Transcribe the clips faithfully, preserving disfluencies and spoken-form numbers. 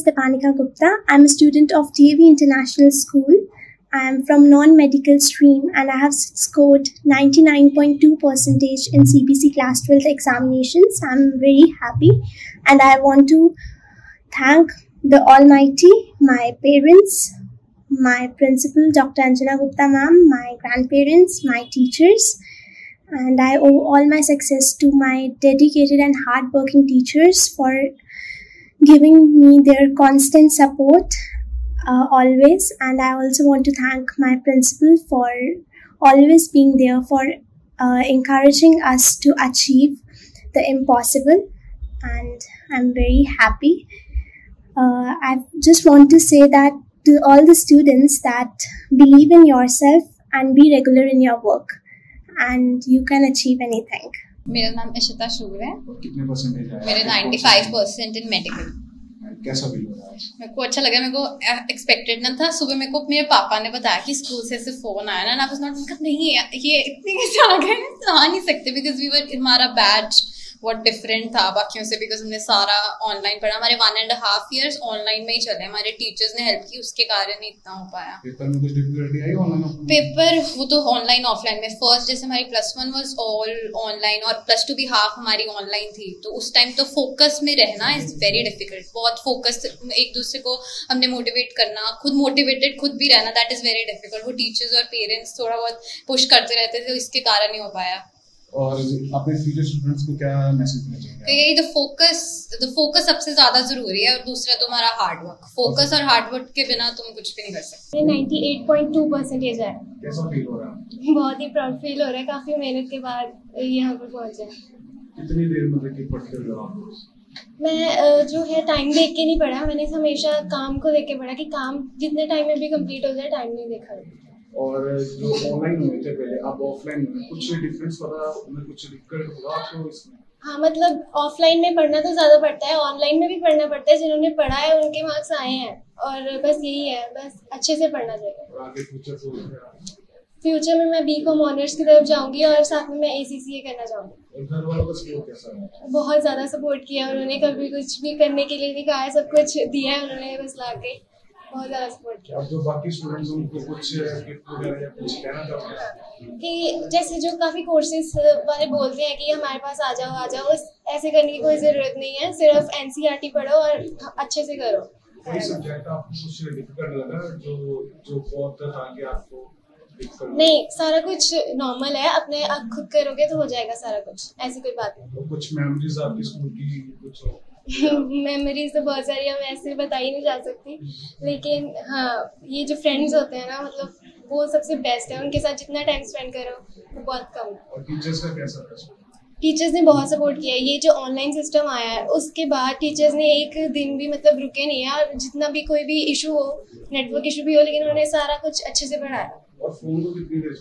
is Deepanika Gupta. I'm a student of D A V International School. I am from non-medical stream and I have scored ninety-nine point two percentage in C B C Class twelve examinations. I'm very happy and I want to thank the Almighty, my parents, my principal Doctor Anjana Gupta ma'am, my grandparents, my teachers, and I owe all my success to my dedicated and hardworking teachers for giving me their constant support uh, always. And I also want to thank my principal for always being there for uh, encouraging us to achieve the impossible. And I'm very happy. Uh, I just want to say that to all the students that believe in yourself and be regular in your work and you can achieve anything. मेरा नाम इशिता शूर है। कितने percentage आए? मेरे पचानवे percent in medical. कैसा feel हो रहा है? मेरे को अच्छा लगा। मेरे को एक्सपेक्टेड ना था। सुबह मेरे को मेरे पापा ने बताया कि स्कूल से ऐसे फोन आया ना, ना बस नॉट नहीं ये इतने कैसे आ गए, आ नहीं सकते बिकॉज वी वर हमारा बैच बहुत डिफरेंट था बाकियों से बिकॉज हमने सारा ऑनलाइन पढ़ा। हमारे one and half years online में ही चले। हमारे टीचर्स ने हेल्प की, उसके कारण ही इतना हो पाया। पेपर में कुछ डिफिकल्टी आई ऑनलाइन? पेपर वो तो ऑनलाइन ऑफलाइन में फर्स्ट जैसे हमारी plus one was all online और प्लस टू भी हाफ हमारी ऑनलाइन थी, तो उस टाइम तो फोकस में रहना इज वेरी डिफिकल्ट। बहुत फोकस, एक दूसरे को हमने मोटिवेट करना, खुद मोटिवेटेड खुद भी रहना, दैट इज वेरी डिफिकल्ट। वो टीचर्स और पेरेंट्स थोड़ा बहुत पुश करते रहते थे, इसके कारण ही हो पाया। और अपने फ्यूचर स्टूडेंट्स को क्या मैसेज देना चाहिए? तो यही द फोकस द फोकस सबसे ज्यादा जरूरी है और दूसरा तुम्हारा हार्ड वर्क। फोकस और हार्ड वर्क के बिना तुम कुछ भी नहीं कर सकते। अट्ठानवे पॉइंट दो परसेंटेज है। कैसा फील हो रहा है? बहुत ही प्राउड फील हो रहा है, काफी मेहनत के बाद यहाँ पर पहुँचे। कितनी देर मतलब कि पढ़ते हो आप? मैं जो है टाइम देख के नहीं पढ़ा, मैंने हमेशा काम को देख के पढ़ा कि काम जितने टाइम में भी कंप्लीट हो जाए, टाइम नहीं देखा। और जो ऑनलाइन हुए थे पहले, अब ऑफलाइन हुए, कुछ डिफरेंस पता उनमें कुछ दिक्कत होगा आपको इसमें? हाँ, मतलब ऑफलाइन में पढ़ना तो ज़्यादा पड़ता है, ऑनलाइन में भी पढ़ना पड़ता है। जिन्होंने पढ़ा है उनके मार्क्स आए हैं और बस यही है, बस अच्छे से पढ़ना चाहिए। और आगे फ्यूचर सोच फ्यूचर में मैं बी कॉम ऑनर्स की तरफ जाऊंगी और साथ में मैं ए सी सी ए करना चाहूँगी। और घर वालों का सपोर्ट कैसा है? बहुत ज़्यादा सपोर्ट किया उन्होंने, कभी कुछ भी करने के लिए नहीं कहा है, सब कुछ दिया है उन्होंने, बस ला के बहुत ज़्यादा सपोर्ट किया। अब जो बाकी स्टूडेंट्स हैं उनको कुछ गिफ्ट वगैरह या कुछ कहना चाहोगे? कि जैसे जो काफ़ी कोर्सेज वाले बोलते हैं कि हमारे पास आ जाओ आ जाओ, ऐसे करने की कोई ज़रूरत नहीं है, सिर्फ N C E R T पढ़ो और अच्छे से करो। कोई सब्जेक्ट आपको कुछ डिफिकल्ट लगा जो जो बहुत था कि आपको? नहीं, सारा कुछ नॉर्मल है, अपने आप खुद करोगे तो हो जाएगा सारा कुछ, ऐसी कोई बात नहीं। कुछ मेमोरीज आपकी स्कूल की कुछ हो? मेमोरीज तो बहुत सारी हम ऐसे बताई नहीं जा सकती, लेकिन हाँ ये जो फ्रेंड्स होते हैं ना, मतलब वो सबसे बेस्ट है। उनके साथ जितना टाइम स्पेंड करो वो बहुत कम है। और टीचर्स का कैसा था? टीचर्स ने बहुत सपोर्ट किया। ये जो ऑनलाइन सिस्टम आया है उसके बाद टीचर्स ने एक दिन भी मतलब रुके नहीं है, और जितना भी कोई भी इशू हो, नेटवर्क इशू भी हो, लेकिन उन्होंने सारा कुछ अच्छे से पढ़ाया। और फोन को कितनी देर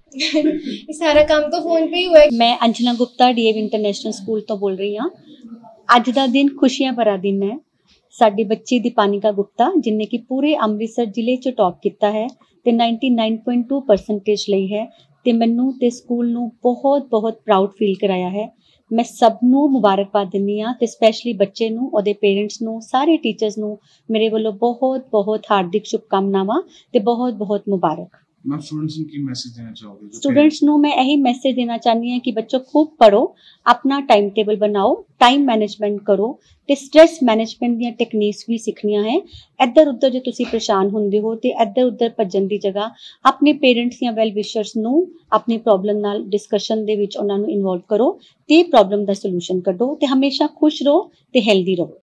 छोड़ा? सारा काम तो फोन पे ही हुआ है। मैं Anjana Gupta D A V international school तो बोल रही हाँ। ਅੱਜ ਦਾ ਦਿਨ ਖੁਸ਼ੀਆਂ ਭਰਾ ਦਿਨ ਹੈ। ਸਾਡੀ ਬੱਚੀ ਦੀਪਾਨਿਕਾ ਗੁਪਤਾ ਜਿਨੇ ਕਿ ਪੂਰੇ ਅੰਮ੍ਰਿਤਸਰ ਜ਼ਿਲ੍ਹੇ ਚ ਟੌਪ ਕੀਤਾ ਹੈ ਤੇ ਨਿन्यानवे पॉइंट दो परसेंटेज ਲਈ ਹੈ ਤੇ ਮੈਨੂੰ ਤੇ ਸਕੂਲ ਨੂੰ ਬਹੁਤ ਬਹੁਤ ਪ੍ਰਾਊਡ ਫੀਲ ਕਰਾਇਆ ਹੈ। ਮੈਂ ਸਭ ਨੂੰ ਮੁਬਾਰਕਬਾਦ ਦਿੰਦੀ ਹਾਂ ਤੇ ਸਪੈਸ਼ਲੀ ਬੱਚੇ ਨੂੰ, ਉਹਦੇ ਪੇਰੈਂਟਸ ਨੂੰ, ਸਾਰੇ ਟੀਚਰਸ ਨੂੰ ਮੇਰੇ ਵੱਲੋਂ ਬਹੁਤ ਬਹੁਤ ਹਾਰਦਿਕ ਸ਼ੁਭਕਾਮਨਾਵਾਂ ਤੇ ਬਹੁਤ ਬਹੁਤ ਮੁਬਾਰਕ। मैं स्टूडेंट्स को की मैसेज देना चाहोगे? स्टूडेंट्स ਨੂੰ मैं यही मैसेज देना चाहती ਹਾਂ कि बच्चों खूब पढ़ो, अपना टाइम टेबल बनाओ, टाइम मैनेजमेंट करो ਤੇ ਸਟ੍ਰੈਸ ਮੈਨੇਜਮੈਂਟ ਦੀਆਂ ਟੈਕਨੀਕਸ ਵੀ ਸਿੱਖਣੀਆਂ ਹੈ। ਇੱਧਰ ਉੱਧਰ ਜੇ ਤੁਸੀਂ ਪਰੇਸ਼ਾਨ ਹੁੰਦੇ ਹੋ ਤੇ ਇੱਧਰ ਉੱਧਰ ਭੱਜਣ ਦੀ ਜਗ੍ਹਾ ਆਪਣੇ ਪੇਰੈਂਟਸ ਜਾਂ ਵੈਲ ਵਿਸ਼ਰਸ ਨੂੰ ਆਪਣੀ ਪ੍ਰੋਬਲਮ ਨਾਲ ਡਿਸਕਸ਼ਨ ਦੇ ਵਿੱਚ ਉਹਨਾਂ ਨੂੰ ਇਨਵੋਲਵ ਕਰੋ ਤੇ ਪ੍ਰੋਬਲਮ ਦਾ ਸੋਲੂਸ਼ਨ ਕੱਢੋ ਤੇ ਹਮੇਸ਼ਾ ਖੁਸ਼ ਰਹੋ ਤੇ ਹੈਲਦੀ ਰਹੋ।